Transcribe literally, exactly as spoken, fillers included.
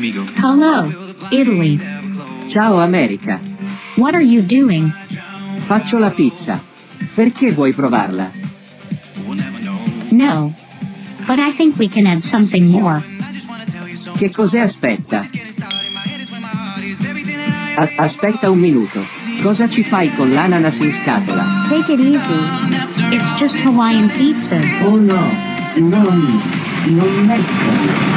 Hello, Italy. Ciao America. What are you doing? Faccio la pizza. Perché vuoi provarla? No. But I think we can add something more. Che cos'è aspetta? A- aspetta un minuto. Cosa ci fai con l'ananas in scatola? Take it easy. It's just Hawaiian pizza. Oh no, non, non metto.